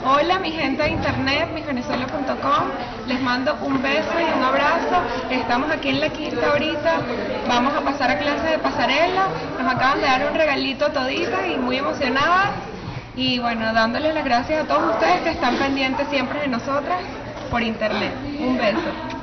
Hola mi gente de internet, misvenezuela.com, les mando un beso y un abrazo. Estamos aquí en la quinta ahorita, vamos a pasar a clase de pasarela, nos acaban de dar un regalito toditas y muy emocionadas. Y bueno, dándoles las gracias a todos ustedes que están pendientes siempre de nosotras por internet. Un beso.